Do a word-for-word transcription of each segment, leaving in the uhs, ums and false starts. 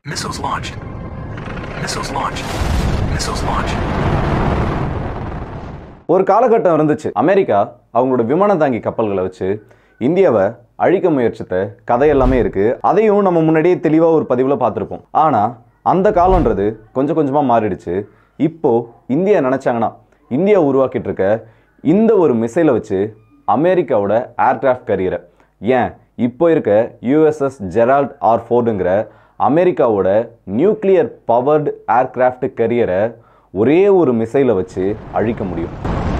Missiles launched. Missiles launched. Missiles launched. ஒரு காலகட்டம் இருந்துச்சு. அமெரிக்கா அவங்களோட விமான தாங்கி கப்பல்களை வச்சு இந்தியாவை அழிக்க முயற்சித்த கதை எல்லாமே இருக்கு. அதையும் நம்ம முன்னாடியே தெளிவா ஒரு பதிவுல பார்த்திருப்போம். ஆனா அந்த காலம்ன்றது கொஞ்சம் கொஞ்சமா மாறிடுச்சு. இப்போ இந்தியா நினைச்சாங்கன்னா இந்தியா உருவாக்கிட்டு இருக்க இந்த ஒரு மிசைலை வச்சு அமெரிக்காவோட ஏர்கிராஃப்ட் கரியரை, ஏன் இப்போ இருக்க யூஎஸ்எஸ் ஜெரால்ட் ஆர் ஃபோர்டுங்கிற அமெரிக்காவோட நியூக்ளியர் பவர்டு ஏர்கிராஃப்ட் கரியரை ஒரே ஒரு மிசைலை வச்சு அழிக்க முடியும்.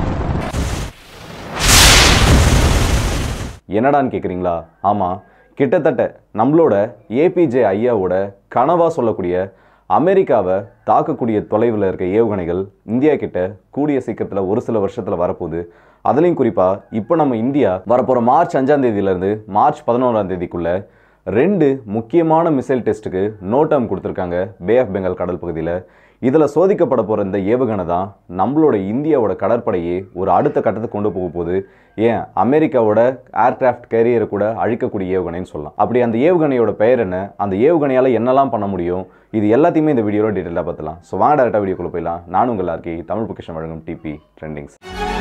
என்னடான்னு கேட்குறீங்களா? ஆமாம், கிட்டத்தட்ட நம்மளோட ஏபிஜே ஐயாவோட கனவா சொல்லக்கூடிய அமெரிக்காவை தாக்கக்கூடிய தொலைவில் இருக்க ஏவுகணைகள் இந்தியா கிட்ட கூடிய சீக்கிரத்தில் ஒரு சில வருஷத்தில் வரப்போகுது. அதுலேயும் குறிப்பாக இப்போ நம்ம இந்தியா வரப்போகிற மார்ச் அஞ்சாம் தேதியிலேருந்து மார்ச் பதினோராம் தேதிக்குள்ள ரெண்டு முக்கியமான மிசைல் டெஸ்ட்டுக்கு நோ டைம் கொடுத்துருக்காங்க பே ஆஃப் பெங்கால் கடல் பகுதியில். இதில் சோதிக்கப்பட போகிற இந்த ஏவுகணை தான் நம்மளோட இந்தியாவோட கடற்படையே ஒரு அடுத்த கட்டத்துக்கு கொண்டு போக போகுது. ஏன் அமெரிக்காவோட ஏர்கிராஃப்ட் கேரியரை கூட அழிக்கக்கூடிய ஏவுகணைன்னு சொல்லலாம். அப்படி அந்த ஏவுகணையோட பெயர் என்ன, அந்த ஏவுகணையால் என்னெல்லாம் பண்ண முடியும், இது எல்லாத்தையுமே இந்த வீடியோவில் டீட்டெயிலாக பார்த்துலாம். ஸோ வாங்க டேரக்டாக வீடியோக்குள்ளே போயிடலாம். நானும் உங்கள் ஆர்கே, தமிழ் பொக்கிஷம் வழங்கும் டிபி ட்ரெண்டிங்ஸ்.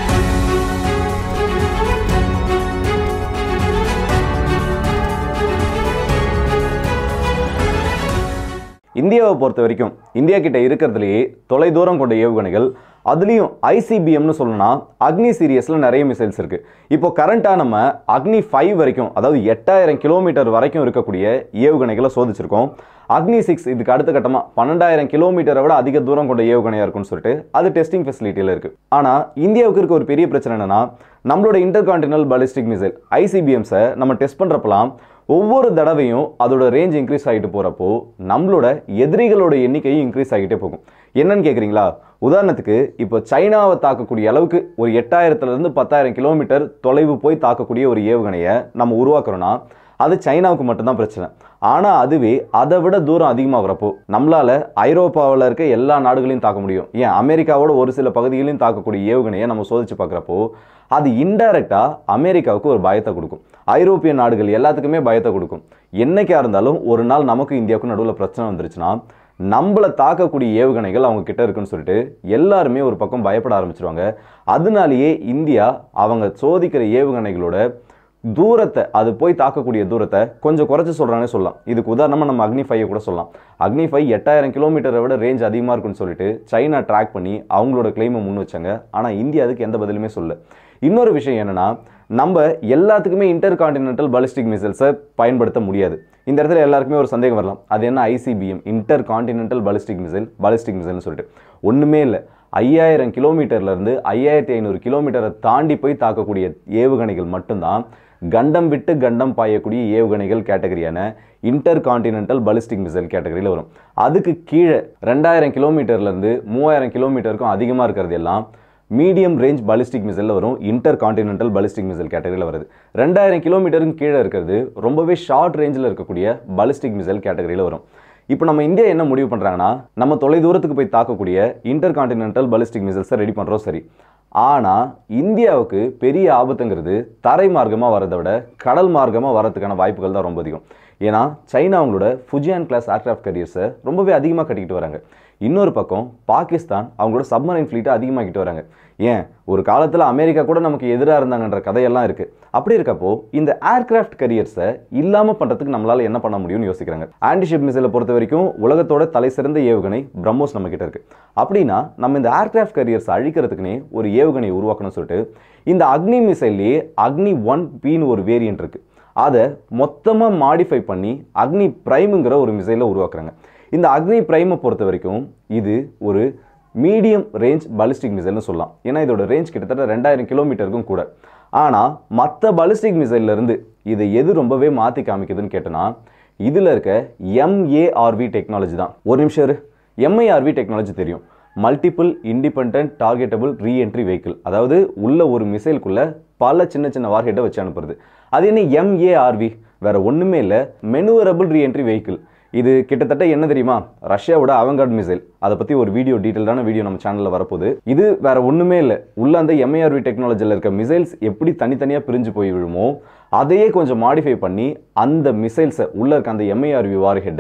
இந்தியாவை பொறுத்த வரைக்கும் இந்தியா கிட்ட இருக்கிறதுலேயே தொலைதூரம் கொண்ட ஏவுகணைகள், அதுலேயும் ஐசிபிஎம்னு சொல்லணும்னா அக்னி சீரியஸில் நிறைய மிசைல்ஸ் இருக்குது. இப்போ கரண்ட்டாக நம்ம அக்னி ஃபைவ் வரைக்கும், அதாவது எட்டாயிரம் கிலோமீட்டர் வரைக்கும் இருக்கக்கூடிய ஏவுகணைகளை சோதிச்சிருக்கோம். அக்னி சிக்ஸ் இதுக்கு அடுத்த கட்டமாக பன்னெண்டாயிரம் கிலோமீட்டரை விட அதிக தூரம் கொண்ட ஏவுகணையாக இருக்குன்னு சொல்லிட்டு அது டெஸ்டிங் ஃபெசிலிட்டியில் இருக்குது. ஆனால் இந்தியாவுக்கு இருக்க ஒரு பெரிய பிரச்சனை என்னன்னா, நம்மளோட இன்டர்கான்டினல் பாலிஸ்டிக் மிசைல் ஐசிபிஎம்ஸை நம்ம டெஸ்ட் பண்ணுறப்பலாம் ஒவ்வொரு தடவையும் அதோட ரேஞ்ச் இன்க்ரீஸ் ஆகிட்டு போகிறப்போ நம்மளோட எதிரிகளோட எண்ணிக்கையும் இன்க்ரீஸ் ஆகிட்டே போகும். என்னன்னு கேட்குறீங்களா? உதாரணத்துக்கு இப்போ சைனாவை தாக்கக்கூடிய அளவுக்கு ஒரு எட்டாயிரத்துலேருந்து பத்தாயிரம் கிலோமீட்டர் தொலைவு போய் தாக்கக்கூடிய ஒரு ஏவுகணையை நம்ம உருவாக்குறோன்னா அது சைனாவுக்கு மட்டும்தான் பிரச்சனை. ஆனால் அதுவே அதை விட தூரம் அதிகமாகிறப்போ நம்மளால் ஐரோப்பாவில் இருக்க எல்லா நாடுகளையும் தாக்க முடியும். ஏன் அமெரிக்காவோட ஒரு சில பகுதிகளையும் தாக்கக்கூடிய ஏவுகணையை நம்ம சோதிச்சு பார்க்குறப்போ அது இன்டைரக்டாக அமெரிக்காவுக்கு ஒரு பயத்தை கொடுக்கும். ஐரோப்பிய நாடுகள் எல்லாத்துக்குமே பயத்தை கொடுக்கும். என்னைக்கா இருந்தாலும் ஒரு நாள் நமக்கு இந்தியாவுக்கும் நடுவில் பிரச்சனை வந்துருச்சுன்னா நம்மளை தாக்கக்கூடிய ஏவுகணைகள் அவங்க கிட்ட இருக்குன்னு சொல்லிட்டு எல்லாருமே ஒரு பக்கம் பயப்பட ஆரம்பிச்சிருவாங்க. அதனாலேயே இந்தியா அவங்க சோதிக்கிற ஏவுகணைகளோட தூரத்தை, அது போய் தாக்கக்கூடிய தூரத்தை கொஞ்சம் குறைச்சி சொல்கிறானே சொல்லலாம். இதுக்கு உதாரணமாக நம்ம அக்னி ஃபைவை கூட சொல்லலாம். அக்னி ஃபைவ் எட்டாயிரம் கிலோமீட்டரை விட ரேஞ்ச் அதிகமாக இருக்குன்னு சொல்லிட்டு சைனா ட்ராக் பண்ணி அவங்களோட கிளைமை முன் வச்சாங்க. ஆனால் இந்தியா அதுக்கு எந்த பதிலுமே சொல்ல. இன்னொரு விஷயம் என்னென்னா, நம்ம எல்லாத்துக்குமே இன்டர் கான்டினென்டல் பாலிஸ்டிக் மிசைல்ஸை பயன்படுத்த முடியாது. இந்த இடத்துல எல்லாருக்குமே ஒரு சந்தேகம் வரலாம், அது என்ன ICBM, intercontinental ballistic missile, ballistic மிசைல்னு சொல்லிட்டு. ஒன்றுமே இல்லை, ஐயாயிரம் கிலோமீட்டர்லேருந்து ஐயாயிரத்தி ஐநூறு கிலோமீட்டரை தாண்டி போய் தாக்கக்கூடிய ஏவுகணைகள் மட்டும்தான் கண்டம் விட்டு கண்டம் பாயக்கூடிய ஏவுகணைகள் கேட்டகரியான இன்டர் கான்டினென்டல் பாலிஸ்டிக் மிசைல் கேட்டகரியில் வரும். அதுக்கு கீழே ரெண்டாயிரம் கிலோமீட்டர்லேருந்து மூவாயிரம் கிலோமீட்டருக்கும் அதிகமாக இருக்கிறது எல்லாம் மீடியம் ரேஞ்ச் பாலிஸ்டிக் மிசைலில் வரும். இன்டர் கான்டினென்டல் பாலிஸ்டிக் மிசைல் கேட்டகரியில் வருது. ரெண்டாயிரம் கிலோமீட்டருக்கு கீழே இருக்கிறது ரொம்பவே ஷார்ட் ரேஞ்சில் இருக்கக்கூடிய பாலிஸ்டிக் மிசைல் கேட்டகரியில் வரும். இப்போ நம்ம இந்தியா என்ன முடிவு பண்ணுறாங்கன்னா, நம்ம தொலை தூரத்துக்கு போய் தாக்கக்கூடிய இன்டர் கான்டினென்டல் பாலிஸ்டிக் மிசைல்ஸை ரெடி பண்ணுறோம், சரி. ஆனால் இந்தியாவுக்கு பெரிய ஆபத்துங்கிறது தரை மார்க்கமாக வரதை விட கடல் மார்க்கமாக வரதுக்கான வாய்ப்புகள் தான் ரொம்ப அதிகம். ஏன்னா சைனா அவங்களோட ஃபுஜியான் கிளாஸ் ஏர்கிராஃப்ட் கரியர்ஸை ரொம்பவே அதிகமாக கட்டிக்கிட்டு வராங்க. இன்னொரு பக்கம் பாகிஸ்தான் அவங்களோட சப்மரைன் ஃப்ளீட்டை அதிகமாகிட்டு வராங்க. ஏன் ஒரு காலத்தில் அமெரிக்கா கூட நமக்கு எதிராக இருந்தாங்கன்ற கதையெல்லாம் இருக்குது. அப்படி இருக்கப்போ இந்த ஏர்கிராஃப்ட் கரியர்ஸை இல்லாமல் பண்ணுறதுக்கு நம்மளால் என்ன பண்ண முடியும்னு யோசிக்கிறாங்க. ஆன்டிஷிப் மிசைலை பொறுத்த வரைக்கும் உலகத்தோட தலை சிறந்த ஏவுகணை பிரம்மோஸ் நம்ம கிட்ட இருக்குது. அப்படின்னா நம்ம இந்த ஏர்கிராஃப்ட் கரியர்ஸை அழிக்கிறதுக்குன்னே ஒரு ஏவுகணையை உருவாக்கணும்னு சொல்லிட்டு இந்த அக்னி மிசைல்லையே அக்னி ஒன் பின்னு ஒரு வேரியன்ட் இருக்குது. அதை மொத்தமாக மாடிஃபை பண்ணி அக்னி பிரைமுங்கிற ஒரு மிசைலை உருவாக்குறாங்க. இந்த அக்னி பிரைமை பொறுத்த வரைக்கும் இது ஒரு மீடியம் ரேஞ்ச் பாலிஸ்டிக் மிசைல்னு சொல்லலாம். ஏன்னா இதோட ரேஞ்ச் கிட்டத்தட்ட ரெண்டாயிரம் கிலோமீட்டருக்கும் கூட. ஆனால் மற்ற பாலிஸ்டிக் மிசைல்லேருந்து இதை எது ரொம்பவே மாற்றி காமிக்குதுன்னு கேட்டோன்னா இதில் இருக்க எம்ஏஆர்வி டெக்னாலஜி தான். ஒரு நிமிஷம் இரு, எம்ஏஆர்வி டெக்னாலஜி தெரியும், multiple independent targetable reentry vehicle. அதாவது உள்ள ஒரு மிசைலுக்குள்ள பல சின்ன சின்ன வார்ஹெட்டை வச்சு அனுப்புறது. அது என்ன எம்ஏஆர்வி? வேற ஒன்றுமே இல்லை, மெனுவரபிள் ரீஎன்ட்ரி வெஹிக்கிள். இது கிட்டத்தட்ட என்ன தெரியுமா, ரஷ்யாவோட அவங்கார்ட் மிசைல். அதை பற்றி ஒரு வீடியோ, டீட்டெயிலான வீடியோ நம்ம சேனலில் வரப்போகுது. இது வேற ஒன்றுமே இல்லை, உள்ள அந்த எம்ஏஆர்வி டெக்னாலஜியில் இருக்க மிசைல்ஸ் எப்படி தனித்தனியாக பிரிஞ்சு போய் விழுமோ அதையே கொஞ்சம் மாடிஃபை பண்ணி அந்த மிசைல்ஸை உள்ள இருக்க அந்த எம்ஏஆர்வி வார்ஹெட்டை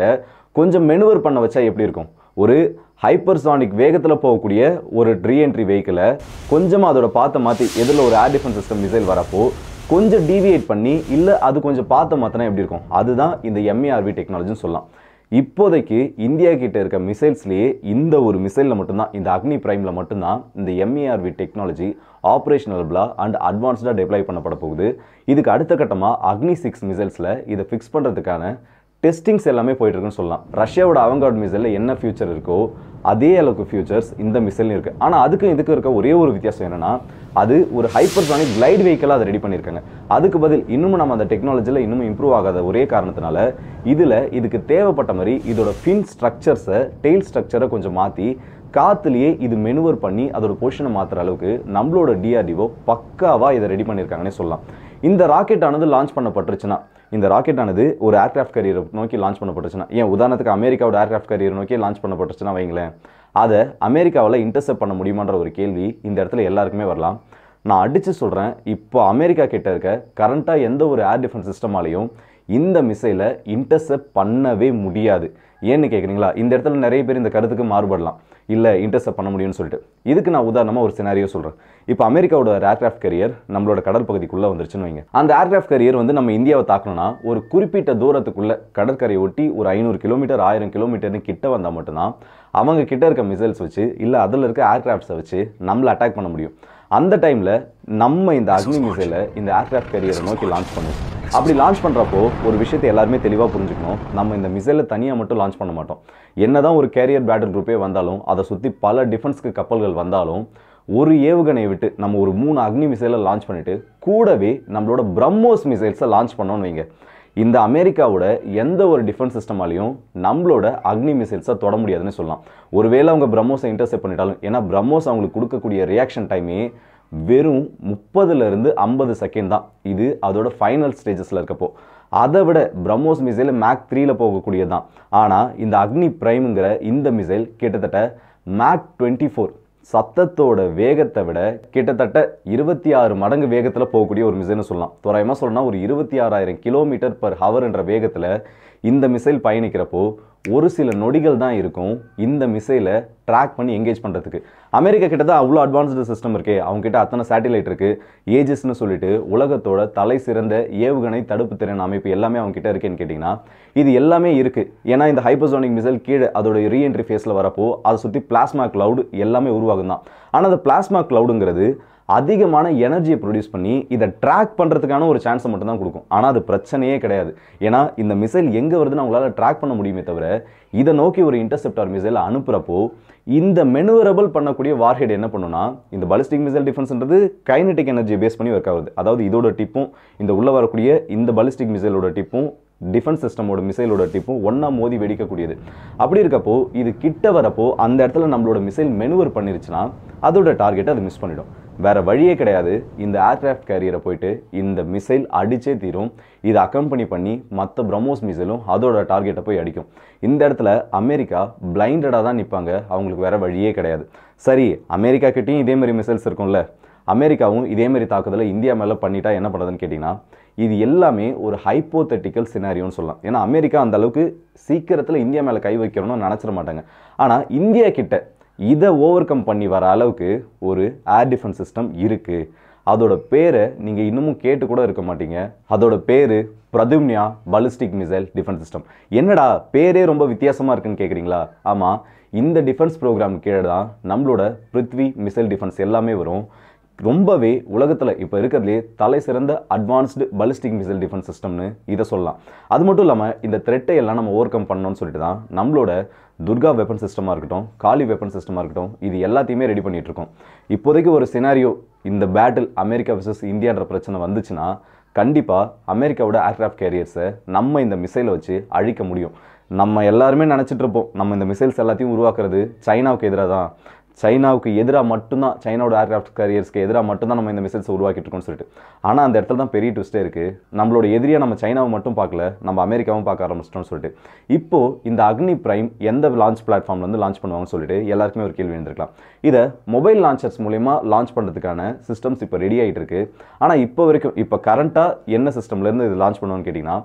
கொஞ்சம் மெனுவர் பண்ண வச்சா எப்படி இருக்கும்? ஒரு ஹைப்பர்சானிக் வேகத்தில் போகக்கூடிய ஒரு ரீஎன்ட்ரி வெஹிக்கிளை கொஞ்சமாக அதோட பாத்தை மாற்றி எதில் ஒரு ஏர் டிஃபென்ஸ் சிஸ்டம் மிசைல் வரப்போ கொஞ்சம் டீவியேட் பண்ணி இல்லை அது கொஞ்சம் பாத்தை மாற்றினா எப்படி இருக்கும்? அதுதான் இந்த எம்ஏஆர்வி டெக்னாலஜின்னு சொல்லலாம். இப்போதைக்கு இந்தியா கிட்ட இருக்க மிசைல்ஸ்லேயே இந்த ஒரு மிசைலில் மட்டும்தான், இந்த அக்னி பிரைமில் மட்டும்தான் இந்த எம்ஏஆர்வி டெக்னாலஜி ஆப்ரேஷனபிளாக அண்ட் அட்வான்ஸ்டாக டெப்ளாய் பண்ணப்பட போகுது. இதுக்கு அடுத்த கட்டமாக அக்னி சிக்ஸ் மிசைல்ஸில் இதை ஃபிக்ஸ் பண்ணுறதுக்கான டெஸ்டிங்ஸ் எல்லாமே போயிட்டு இருக்குன்னு சொல்லலாம். ரஷ்யாவோட அவங்கார்ட் மிசைலில் என்ன ஃபியூச்சர் இருக்கோ அதே அளவுக்கு ஃபியூச்சர்ஸ் இந்த மிசைல் இருக்குது. ஆனால் அதுக்கும் இதுக்கு இருக்க ஒரே ஒரு வித்தியாசம் என்னென்னா, அது ஒரு ஹைப்பர்சானிக் கிளைட் வெஹிக்கிளாக அதை ரெடி பண்ணியிருக்காங்க. அதுக்கு பதில் இன்னமும் நம்ம அந்த டெக்னாலஜியில் இன்னமும் இம்ப்ரூவ் ஆகாத ஒரே காரணத்தினால இதில் இதுக்கு தேவைப்பட்ட மாதிரி இதோட ஃபின் ஸ்ட்ரக்சர்ஸை டெயில் ஸ்ட்ரக்சரை கொஞ்சம் மாற்றி காத்துலேயே இது மெனுவர் பண்ணி அதோட பொசிஷனை மாற்றுற அளவுக்கு நம்மளோட டிஆர்டிஓ பக்காவாக இதை ரெடி பண்ணியிருக்காங்கன்னே சொல்லலாம். இந்த ராக்கெட் ஆனது லான்ச் பண்ணப்பட்டுருச்சுன்னா, இந்த ராக்கெட் ஆனது ஒரு ஏர்கிராஃப்ட் கேரியரை நோக்கி லான்ச் பண்ணப்பட்டுச்சுன்னா, ஏன் உதாரணத்துக்கு அமெரிக்காவோட ஏர்கிராஃப்ட் கேரியர் நோக்கி லான்ச் பண்ணப்பட்டுச்சுன்னா வைங்களேன், அதை அமெரிக்காவில் இன்டர்செப்ட் பண்ண முடியுமான்ற ஒரு கேள்வி இந்த இடத்துல எல்லாருக்குமே வரலாம். நான் அடித்து சொல்கிறேன், இப்போ அமெரிக்கா கிட்ட இருக்க கரண்ட்டாக எந்த ஒரு ஏர் டிஃபென்ஸ் சிஸ்டமாலையும் இந்த மிசைலை இன்டர்செப்ட் பண்ணவே முடியாது. ஏன்னு கேட்குறீங்களா? இந்த இடத்துல நிறைய பேர் இந்த கருத்துக்கு மாறுபடலாம், இல்லை இன்டர்செப்ட் பண்ண முடியும்னு சொல்லிட்டு. இதுக்கு நான் உதாரணமாக ஒரு சினாரியோ சொல்கிறேன். இப்போ அமெரிக்காவோட ஏர்கிராஃப்ட் கேரியர் நம்மளோட கடல் பகுதிக்குள்ளே வந்துருச்சுன்னு வைங்க. அந்த ஏர்கிராஃப்ட் கேரியர் வந்து நம்ம இந்தியாவை தாக்கணும்னா ஒரு குறிப்பிட்ட தூரத்துக்குள்ள கடற்கரையை ஒட்டி ஒரு ஐநூறு கிலோமீட்டர் ஆயிரம் கிலோமீட்டர்னு கிட்ட வந்தால் மட்டும்தான் அவங்க கிட்ட இருக்க மிசைல்ஸ் வச்சு இல்லை அதில் இருக்க ஏர்கிராஃப்ட்ஸை வச்சு நம்மளை அட்டாக் பண்ண முடியும். அந்த டைமில் நம்ம இந்த அக்னி மிசைலை இந்த ஏர்கிராஃப்ட் கேரியரை நோக்கி லான்ச் பண்ணுவோம். அப்படி லான்ச் பண்ணுறப்போ ஒரு விஷயத்தை எல்லாருமே தெளிவாக புரிஞ்சுக்கணும், நம்ம இந்த மிசைலை தனியாக மட்டும் லான்ச் பண்ண மாட்டோம். என்னதான் ஒரு கேரியர் பேட்டில் குரூப்பே வந்தாலும் அதை சுற்றி பல டிஃபென்ஸ்க்கு கப்பல்கள் வந்தாலும் ஒரு ஏவுகணையை விட்டு நம்ம ஒரு மூணு அக்னி மிசைலை லான்ச் பண்ணிட்டு கூடவே நம்மளோட பிரம்மோஸ் மிசைல்ஸை லான்ச் பண்ணோன்னு வைங்க, இந்த அமெரிக்காவோட எந்த ஒரு டிஃபென்ஸ் சிஸ்டமாலையும் நம்மளோட அக்னி மிசைல்ஸை தொட முடியாதுன்னு சொல்லலாம். ஒருவேளை அவங்க பிரம்மோஸை இன்டர்செப்ட் பண்ணிட்டாலும், ஏன்னா பிரம்மோஸ் அவங்களுக்கு கொடுக்கக்கூடிய ரியாக்ஷன் டைமே வெறும் முப்பதுலேருந்து ஐம்பது செகண்ட் தான். இது அதோட ஃபைனல் ஸ்டேஜஸில் இருக்கப்போ அதை விட பிரம்மோஸ் மிசைல் மேக் த்ரீல போகக்கூடியது தான். ஆனால் இந்த அக்னி பிரைமுங்கிற இந்த மிசைல் கிட்டத்தட்ட மேக் டுவெண்ட்டி ஃபோர் சத்தத்தோட வேகத்தை விட கிட்டத்தட்ட இருபத்தி ஆறு மடங்கு வேகத்தில் போகக்கூடிய ஒரு மிசைல்னு சொல்லலாம். தோராயமாக சொல்லணும்னா ஒரு இருபத்தி ஆறாயிரம் கிலோமீட்டர் பர் ஹவர் என்ற வேகத்தில் இந்த மிசைல் பயணிக்கிறப்போ ஒரு சில நொடிகள் தான் இருக்கும் இந்த மிசைலை ட்ராக் பண்ணி எங்கேஜ் பண்ணுறதுக்கு. அமெரிக்கா கிட்ட தான் அவ்வளோ அட்வான்ஸ்டு சிஸ்டம் இருக்கே, அவங்க கிட்ட அத்தனை சேட்டிலைட் இருக்குது, ஏஜஸ்ன்னு சொல்லிட்டு உலகத்தோட தலை சிறந்த ஏவுகணை தடுப்பு திறன் அமைப்பு எல்லாமே அவங்க கிட்ட இருக்கேன்னு கேட்டிங்கன்னா இது எல்லாமே இருக்குது. ஏன்னா இந்த ஹைப்பர்சோனிக் மிசைல் கீழே அதோட ரீஎன்ட்ரி ஃபேஸில் வரப்போ அதை சுற்றி பிளாஸ்மா கிளவுட் எல்லாமே உருவாகும் தான். ஆனால் அந்த பிளாஸ்மா கிளவுடுங்கிறது அதிகமான எனர்ஜியை ப்ரொடியூஸ் பண்ணி இதை ட்ராக் பண்ணுறதுக்கான ஒரு சான்ஸை மட்டும் தான் கொடுக்கும். ஆனால் அது பிரச்சனையே கிடையாது. ஏன்னா இந்த மிசைல் எங்கே வருதுன்னு அவங்களால ட்ராக் பண்ண முடியுமே தவிர இதை நோக்கி ஒரு இன்டர்செப்டார் மிசைல் அனுப்புகிறப்போ இந்த மெனுவரபிள் பண்ணக்கூடிய வார்ஹெட் என்ன பண்ணுன்னா, இந்த பாலிஸ்டிக் மிசைல் டிஃபென்ஸ்ன்றது கைனடிக் எனர்ஜியை பேஸ் பண்ணி ஒர்க் ஆகுது. அதாவது இதோட டிப்பும் இந்த உள்ளே வரக்கூடிய இந்த பாலிஸ்டிக் மிசைலோட டிப்பும் டிஃபென்ஸ் சிஸ்டமோட மிசைலோட டிப்பும் ஒன்றா மோதி வெடிக்கக்கூடியது. அப்படி இருக்கப்போ இது கிட்ட வரப்போ அந்த இடத்துல நம்மளோட மிசைல் மெனுவர் பண்ணிருச்சுன்னா அதோட டார்கெட்டை அது மிஸ் பண்ணிடும். வேற வழியே கிடையாது, இந்த ஏர்கிராஃப்ட் கேரியரை போயிட்டு இந்த மிசைல் அடிச்சே தீரும். இதை அக்கம்பனி பண்ணி மற்ற பிரம்மோஸ் மிசைலும் அதோட டார்கெட்டை போய் அடிக்கும். இந்த இடத்துல அமெரிக்கா பிளைண்டடாக தான் நிற்பாங்க, அவங்களுக்கு வேற வழியே கிடையாது. சரி, அமெரிக்கா கிட்டேயும் இதே மாதிரி மிசைல்ஸ் இருக்கும்ல, அமெரிக்காவும் இதே மாதிரி தாக்குதலை இந்தியா மேலே பண்ணிட்டா என்ன பண்ணுறதுன்னு கேட்டிங்கன்னா இது எல்லாமே ஒரு ஹைப்போதெட்டிக்கல் சினாரியோன்னு சொல்லலாம். ஏன்னா அமெரிக்கா அந்த அளவுக்கு சீக்கிரத்தில் இந்தியா மேலே கை வைக்கணும்னு நினச்சிட மாட்டாங்க. ஆனால் இந்தியா கிட்ட இதை ஓவர் கம் பண்ணி வர அளவுக்கு ஒரு ஏர் டிஃபென்ஸ் சிஸ்டம் இருக்குது. அதோட பேரை நீங்கள் இன்னமும் கேட்டு கூட இருக்க மாட்டீங்க. அதோட பேர் Pradyumna ballistic missile defence system. என்னடா பேரே ரொம்ப வித்தியாசமாக இருக்குன்னு கேட்குறீங்களா? ஆமாம், இந்த டிஃபென்ஸ் ப்ரோக்ராம் கீழே தான் நம்மளோட பிருத்வி மிசைல் டிஃபென்ஸ் எல்லாமே வரும். ரொம்பவே உலகத்தில் இப்போ இருக்கிறதுலே தலை சிறந்த அட்வான்ஸ்டு பாலிஸ்டிக் மிசைல் டிஃபென்ஸ் சிஸ்டம்னு இதை சொல்லலாம். அது மட்டும் இல்லாமல் இந்த த்ரெட்டை எல்லாம் நம்ம ஓவர் கம் பண்ணணும்னு சொல்லிட்டு தான் நம்மளோட துர்கா வெப்பன் சிஸ்டமாக இருக்கட்டும், காலி வெப்பன் சிஸ்டமாக இருக்கட்டும், இது எல்லாத்தையுமே ரெடி பண்ணிட்டு இருக்கோம். இப்போதைக்கு ஒரு சினாரியோ இந்த பேட்டில் அமெரிக்கா வெர்சஸ் இந்தியான்ற பிரச்சனை வந்துச்சுன்னா கண்டிப்பாக அமெரிக்காவோட ஏர்கிராஃப்ட் கேரியர்ஸை நம்ம இந்த மிசைலை வச்சு அழிக்க முடியும். நம்ம எல்லாருமே நினச்சிட்டு இருப்போம் நம்ம இந்த மிசைல்ஸ் எல்லாத்தையும் உருவாக்குறது சைனாவுக்கு எதிராக தான், சைனாவுக்கு எதிராக மட்டும்தான், சைனாவோட ஏர்கிராஃப்ட் கேரியர்ஸ்க்கு எதிராக மட்டும்தான் நம்ம இந்த மிசைல்ஸ் உருவாக்கிட்டு இருக்கோம்னு சொல்லிட்டு. ஆனால் அந்த இடத்துல தான் பெரிய ட்விஸ்டே இருக்குது. நம்மளோட எதிரியாக நம்ம சைனாவை மட்டும் பார்க்கல, நம்ம அமெரிக்காவும் பார்க்க ஆரம்பிச்சிட்டோம்னு சொல்லிட்டு. இப்போது இந்த அக்னி பிரைம் எந்த லான்ச் பிளாட்ஃபார்ம்லேருந்து லான்ச் பண்ணுவாங்கன்னு சொல்லிட்டு எல்லாருக்குமே ஒரு கேள்வி இருந்திருக்கலாம். இதை மொபைல் லான்ச்சர்ஸ் மூலமா லான்ச் பண்ணுறதுக்கான சிஸ்டம்ஸ் இப்போ ரெடி ஆகிட்டு இருக்கு. ஆனால் இப்போ வரைக்கும் இப்போ கரண்ட்டாக என்ன சிஸ்டம்லேருந்து இது லான்ச் பண்ணுவான்னு கேட்டிங்கன்னா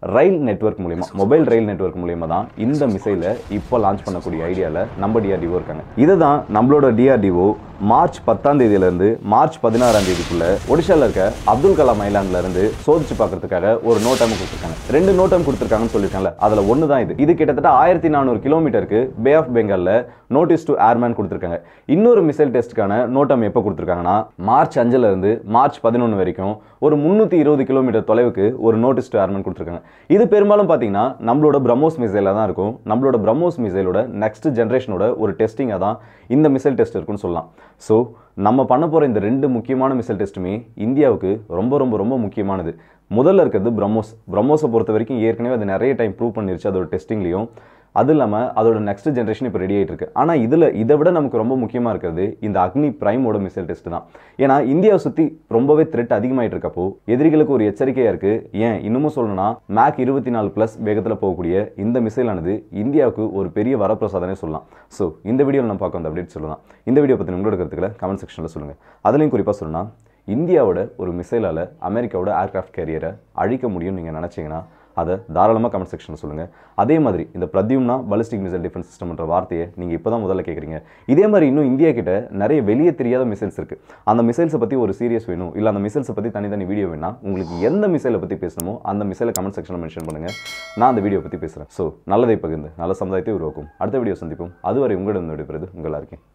ரயில் நெட்வொர்க் மூலியமா மொபைல் ரயில் நெட்வொர்க் மூலியமா தான் இந்த மிசைலை இப்போ லான்ச் பண்ணக்கூடிய ஐடியாவில் நம்ம டிஆர்டிஓ இருக்காங்க. இதை தான் நம்மளோட டிஆர்டிஓ மார்ச் பத்தாம் தேதியிலிருந்து மார்ச் பதினாறாம் தேதிக்குள்ள ஒடிஷாவில் இருக்க அப்துல் கலாம் ஐலாண்ட்ல இருந்து சோதிச்சு பார்க்கறதுக்காக ஒரு நோட்டம் கொடுத்துருக்காங்க. ரெண்டு நோட்டம் கொடுத்துருக்காங்கன்னு சொல்லியிருக்காங்கல்ல, அதில் ஒன்று தான் இது. இது கிட்டத்தட்ட ஆயிரத்தி நானூறு கிலோமீட்டருக்கு பே ஆஃப் பெங்கால்ல நோட்டீஸ் டு ஏர்மேன் கொடுத்துருக்காங்க. இன்னொரு மிசைல் டெஸ்ட்டுக்கான நோட்டம் எப்போ கொடுத்துருக்காங்கன்னா மார்ச் அஞ்சுல இருந்து மார்ச் பதினொன்று வரைக்கும் ஒரு முந்நூற்றி இருபது கிலோமீட்டர் தொலைவுக்கு ஒரு நோட்டீஸ் டு ஏர்மேன் கொடுத்துருக்காங்க. இது பெரும்பாலும் பார்த்தீங்கன்னா நம்மளோட பிரம்மோஸ் மிசைலாக தான் இருக்கும். நம்மளோட பிரம்மோஸ் மிசைலோட நெக்ஸ்ட் ஜென்ரேஷனோட ஒரு டெஸ்டிங்காக தான் இந்த மிசைல் டெஸ்ட் இருக்குன்னு சொல்லலாம். ஸோ நம்ம பண்ண போகிற இந்த ரெண்டு முக்கியமான மிசைல் டெஸ்ட்டுமே இந்தியாவுக்கு ரொம்ப ரொம்ப ரொம்ப முக்கியமானது. முதல்ல இருக்கிறது பிரம்மோஸ். பிரம்மோஸை பொறுத்த வரைக்கும் ஏற்கனவே அது நிறைய டைம் ப்ரூவ் பண்ணிருச்சு அதோட டெஸ்டிங்லையும். அது இல்லாமல் அதோட நெக்ஸ்ட் ஜென்ரேஷன் இப்போ ரெடி ஆகிட்டு இருக்கு. ஆனால் இதில் இதை விட நமக்கு ரொம்ப முக்கியமாக இருக்கிறது இந்த அக்னி பிரைமோட மிசைல் டெஸ்ட் தான். ஏன்னா இந்தியாவை சுற்றி ரொம்பவே த்ரெட் அதிகமாகிட்டு இருக்கப்போ எதிரிகளுக்கு ஒரு எச்சரிக்கையாக இருக்குது. ஏன் இன்னமும் சொல்லணும்னா மேக் இருபத்தி நாலு ப்ளஸ் வேகத்தில் போகக்கூடிய இந்த மிசைலானது இந்தியாவுக்கு ஒரு பெரிய வரப்பிரசாதனே சொல்லலாம். ஸோ இந்த வீடியோவில் நம்ம பார்க்க வந்த அப்டேட் சொல்லலாம். இந்த வீடியோ பற்றி உங்களோட கருத்துக்களை கமெண்ட் செக்ஷனில் சொல்லுங்கள். அதுலேயும் குறிப்பாக சொல்லணும்னா இந்தியாவோட ஒரு மிசைலால் அமெரிக்காவோட ஏர்கிராஃப்ட் கேரியரை அழிக்க முடியும்னு நீங்கள் நினச்சிங்கன்னா அதை தாராளமாக கமெண்ட் செக்ஷனில் சொல்லுங்கள். அதே மாதிரி இந்த பிரத்யும்னா பாலிஸ்டிக் மிசைல் டிஃபென்ஸ் சிஸ்டம்ன்ற வார்த்தையை நீங்கள் இப்போ தான் முதல்ல கேட்குறீங்க. இதே மாதிரி இன்னும் இந்தியா கிட்ட நிறைய வெளியே தெரியாத மிசைல்ஸ் இருக்குது. அந்த மிசைல்ஸை பற்றி ஒரு சீரியஸ் வேணும், இல்லை அந்த மிசைல்ஸை பற்றி தனித்தனி வீடியோ வேணா உங்களுக்கு எந்த மிசைலை பற்றி பேசணுமோ அந்த மிசைலை கமெண்ட் செக்ஷனில் மென்ஷன் பண்ணுங்கள். நான் அந்த வீடியோ பற்றி பேசுகிறேன். ஸோ நல்லதை பகிர்ந்து நல்ல சமுதாயத்தை உருவாக்கும். அடுத்த வீடியோ சந்திப்போம். அதுவரை உங்களிடம் விடைபெறுவது உங்களாக இருக்கேன்.